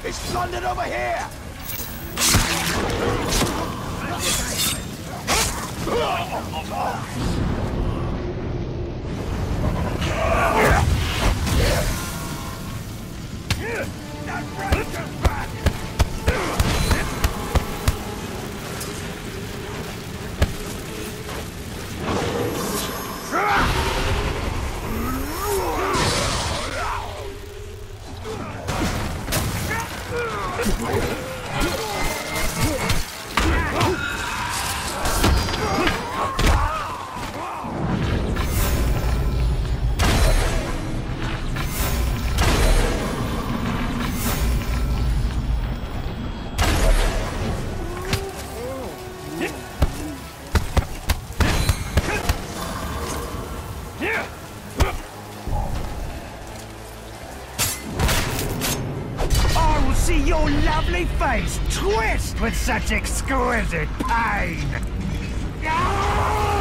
It's plundered over here! That break us back! See your lovely face twist with such exquisite pain! Ah!